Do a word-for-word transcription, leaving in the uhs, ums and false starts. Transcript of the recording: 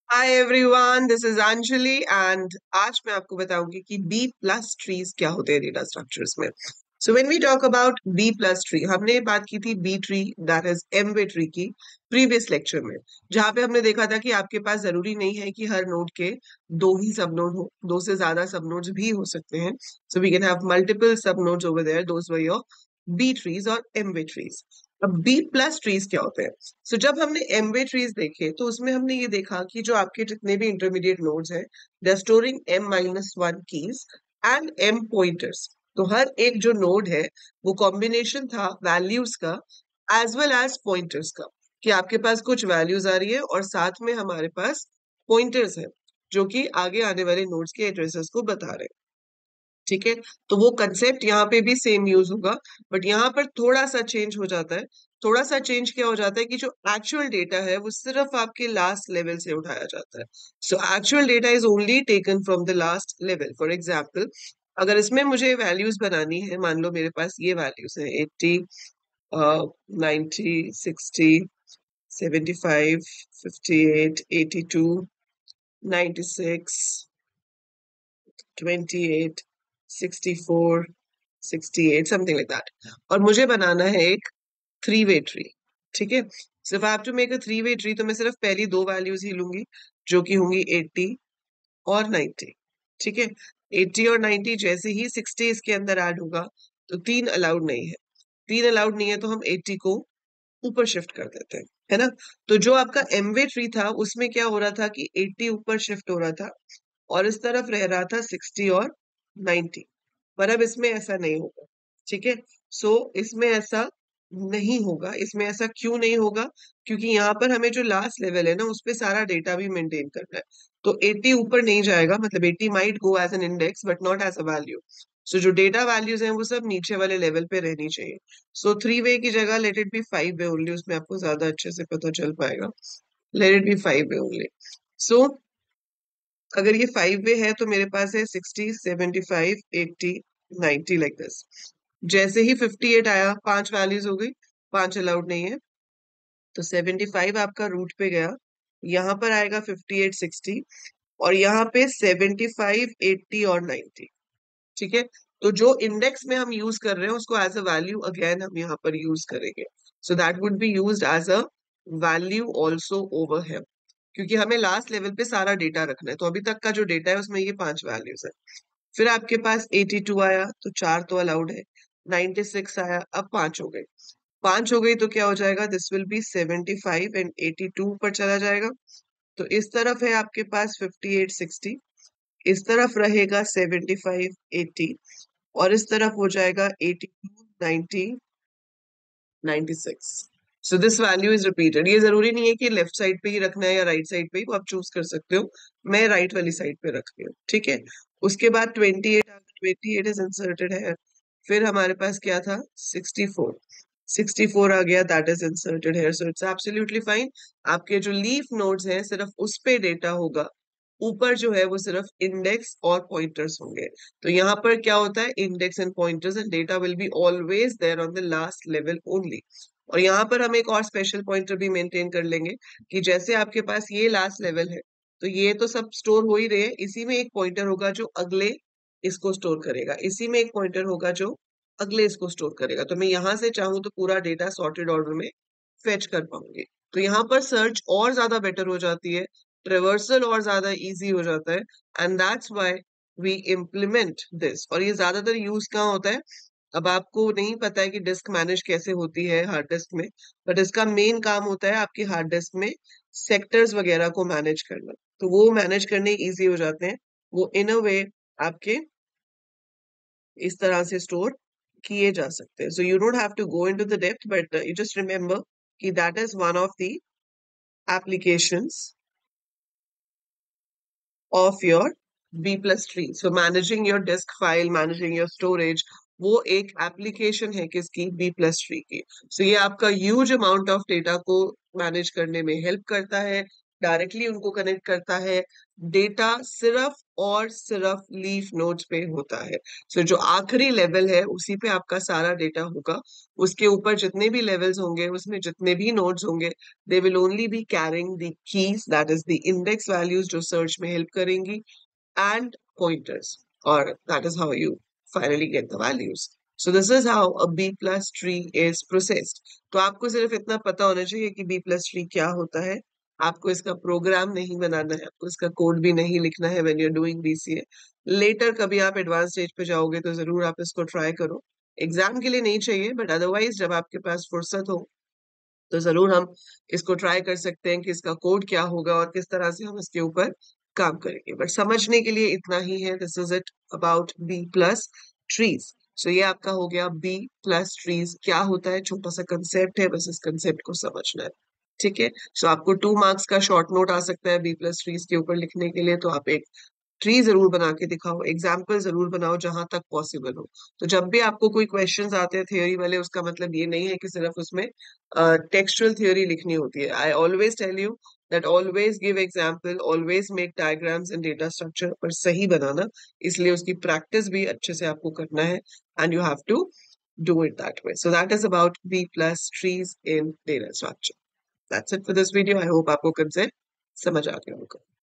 Hi everyone, this is Anjali and आज मैं आपको बताऊंगी कि बी प्लस ट्रीज क्या होते हैं डेटा स्ट्रक्चर्स में। So when we talk about B plus tree, हमने बात की थी B tree that is M way tree की प्रीवियस लेक्चर में, जहां पे हमने देखा था कि आपके पास जरूरी नहीं है कि हर नोड के दो ही सब नोड हो, दो से ज्यादा सब नोड्स भी हो सकते हैं। So we can have multiple sub nodes over there, those were your B trees और एमवे ट्रीज। अब बी प्लस ट्रीज क्या होते हैं? सो so, जब हमने एमवे ट्रीज देखे तो उसमें हमने ये देखा कि जो आपके जितने भी इंटरमीडिएट नोड्स हैं, they are storing M minus one keys and M pointers. तो हर एक जो नोड है वो कॉम्बिनेशन था वैल्यूज का एज वेल एज पॉइंटर्स का, कि आपके पास कुछ वैल्यूज आ रही है और साथ में हमारे पास पॉइंटर्स हैं जो कि आगे आने वाले नोड्स के एड्रेसेस को बता रहे हैं। ठीक है, तो वो कंसेप्ट यहाँ पे भी सेम यूज होगा, बट यहाँ पर थोड़ा सा चेंज हो जाता है। थोड़ा सा चेंज क्या हो जाता है कि जो एक्चुअल डेटा है वो सिर्फ आपके लास्ट लेवल से उठाया जाता है। So actual data is only taken from the last level. For example, अगर इसमें मुझे वैल्यूज बनानी है, मान लो मेरे पास ये वैल्यूज है eighty, ninety, sixty, seventy five, fifty eight, eighty two, ninety six, twenty eight, sixty four, sixty eight, something like that. और मुझे बनाना है एक थ्री वे ट्री। ठीक है, सिर्फ आप to make a three way tree तो मैं सिर्फ पहली दो वैल्यूज ही लूंगी, जो कि होंगी एट्टी और नाइन्टी। ठीक है, एट्टी और नाइन्टी जैसे ही सिक्सटी इसके अंदर ऐड होगा तो तीन अलाउड नहीं है। तीन अलाउड नहीं है तो हम एट्टी को ऊपर शिफ्ट कर देते हैं, है ना। तो जो आपका एमवे ट्री था उसमें क्या हो रहा था कि एट्टी ऊपर शिफ्ट हो रहा था और इस तरफ रह रहा था सिक्सटी और नाइन्टी। पर अब इसमें ऐसा नहीं होगा। ठीक है, सो इसमें ऐसा नहीं होगा। इसमें ऐसा क्यों नहीं होगा? क्योंकि यहाँ पर हमें जो लास्ट लेवल है ना उस पे सारा डेटा भी मेंटेन करना है। तो एट्टी ऊपर नहीं जाएगा, मतलब eighty might go as an index but not as a value. So जो डेटा वैल्यूज हैं वो सब नीचे वाले लेवल पे रहनी चाहिए। सो थ्री वे की जगह let it be five way only, उसमें आपको ज्यादा अच्छे से पता चल पाएगा। Let it be five way only. So अगर ये फाइव वे है तो मेरे पास है sixty, seventy five, eighty, ninety, like this. जैसे ही फिफ्टी एट आया, पांच वैल्यूज हो गई, पांच अलाउड नहीं है, तो सेवेंटी फाइव आपका रूट पे गया, यहाँ पर आएगा फिफ्टी एट, सिक्सटी, और यहाँ पे सेवेंटी फाइव, एट्टी और नाइन्टी। ठीक है, तो जो इंडेक्स में हम यूज कर रहे हैं उसको एज अ वैल्यू अगेन हम यहाँ पर यूज करेंगे। So that would be used as a value also over है, क्योंकि हमें लास्ट लेवल पे सारा डेटा रखना है। तो अभी तक का जो डेटा है उसमें ये पांच वैल्यूज है। फिर आपके पास एटी टू आया तो चार तो अलाउड है, नाइन्टी सिक्स आया, अब पांच हो गए। पांच हो गई तो क्या हो जाएगा, this will be seventy five and eighty two पर चला जाएगा। तो इस तरफ है आपके पास फिफ्टी एट, सिक्सटी, इस तरफ रहेगा सेवेंटी फाइव, एट्टी, और इस तरफ हो जाएगा eighty two, ninety, ninety six. So this value is repeated. ये जरूरी नहीं है कि लेफ्ट साइड पे ही रखना है या राइट साइड पे ही, वो आप चूज कर सकते हो। मैं राइट वाली साइड पे रखती हूँ। ठीक है, उसके बाद twenty eight, twenty eight is inserted है। फिर हमारे पास क्या था, सिक्सटी फोर, सिक्सटी फोर आ गया, दैट इज इंसर्टेड है। So it's absolutely fine. आपके जो लीफ नोड्स हैं सिर्फ उस पे डेटा होगा, ऊपर जो है वो सिर्फ इंडेक्स और पॉइंटर्स होंगे। तो यहाँ पर क्या होता है, index and pointers and data will be always there on the last level only. और यहाँ पर हम एक और स्पेशल पॉइंटर भी मेंटेन कर लेंगे कि जैसे आपके पास ये लास्ट लेवल है तो ये तो सब स्टोर हो ही रहे हैं, इसी में एक पॉइंटर होगा जो अगले इसको स्टोर करेगा, इसी में एक पॉइंटर होगा जो अगले इसको स्टोर करेगा। तो मैं यहाँ से चाहूँ तो पूरा डेटा सॉर्टेड ऑर्डर में फेच कर पाऊंगी। तो यहाँ पर सर्च और ज्यादा बेटर हो जाती है, ट्रेवर्सल और ज्यादा इजी हो जाता है, and that's why we implement this. और ये ज्यादातर यूज कहाँ होता है? अब आपको नहीं पता है कि डिस्क मैनेज कैसे होती है हार्ड डिस्क में, बट इसका मेन काम होता है आपकी हार्ड डिस्क में सेक्टर्स वगैरह को मैनेज करना। तो वो मैनेज करने इजी हो जाते हैं, वो इन अ वे आपके इस तरह से स्टोर किए जा सकते हैं। So you don't have to go into the depth, but you just remember कि that is one of the applications of your B plus tree. So managing your disk file, managing your storage, वो एक application है किसकी, B plus tree की। सो so ये आपका huge amount of data को manage करने में हेल्प करता है, डायरेक्टली उनको कनेक्ट करता है। डेटा सिर्फ और सिर्फ लीफ नोड्स पे होता है। सो so, जो आखिरी लेवल है उसी पे आपका सारा डेटा होगा। उसके ऊपर जितने भी लेवल्स होंगे, उसमें जितने भी नोड्स होंगे, they will only be carrying the keys, that is the index values जो सर्च में हेल्प करेंगी, and pointers, or that is how you finally get the values. So this is how a B plus tree is processed. तो आपको सिर्फ इतना पता होना चाहिए कि B plus tree क्या होता है। आपको इसका प्रोग्राम नहीं बनाना है, आपको इसका कोड भी नहीं लिखना है when you're doing B C A. Later कभी आप एडवांस स्टेज पे जाओगे तो जरूर आप इसको ट्राई करो। एग्जाम के लिए नहीं चाहिए, बट अदरवाइज जब आपके पास फुर्सत हो तो जरूर हम इसको ट्राई कर सकते हैं कि इसका कोड क्या होगा और किस तरह से हम इसके ऊपर काम करेंगे। बट समझने के लिए इतना ही है। This is it about B plus trees. So ये आपका हो गया बी प्लस ट्रीज क्या होता है, छोटा सा कंसेप्ट है, बस इस कंसेप्ट को समझना है। ठीक है, सो आपको टू मार्क्स का शॉर्ट नोट आ सकता है बी प्लस ट्रीज के ऊपर लिखने के लिए, तो आप एक ट्री जरूर बना के दिखाओ, एग्जाम्पल जरूर बनाओ जहां तक पॉसिबल हो। तो जब भी आपको कोई क्वेश्चंस आते हैं थियोरी वाले, उसका मतलब ये नहीं है कि सिर्फ उसमें टेक्सचुअल थियोरी लिखनी होती है। I always tell you that always give example, always make diagrams and data structure, पर सही बनाना, इसलिए उसकी प्रैक्टिस भी अच्छे से आपको करना है, and you have to do it that way. So that is about B plus trees in data structure. That's it for this video. I hope आपको concept समझ आ गया होगा।